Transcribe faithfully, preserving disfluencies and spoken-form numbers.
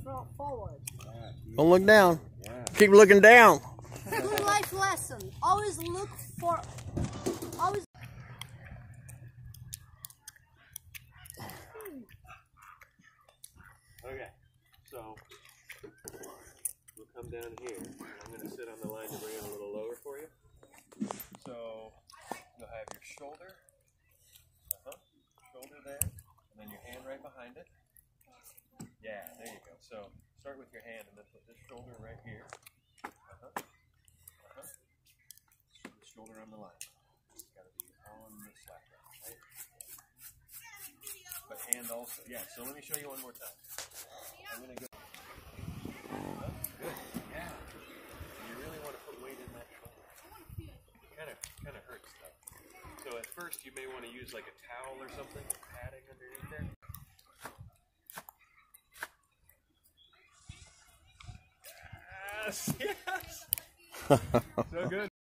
forward. Don't look down. Yeah. Keep looking down. Good life lesson. Always look for. Always. Okay, so we'll come down here. I'm going to sit on the line to bring it a little lower for you. So you'll have your shoulder, uh-huh, shoulder there, and then your hand right behind it. Yeah, there you go. So start with your hand and then put this shoulder right here. Uh-huh, uh-huh. The shoulder on the line. It's got to be on the slack line, right? But hand also. Yeah, so let me show you one more time. I'm going to go. Uh, good. Yeah. You really want to put weight in that shoulder. Kind of, kind of hurts though. So at first you may want to use like a towel or something, padding underneath there. Yes, yes. So good.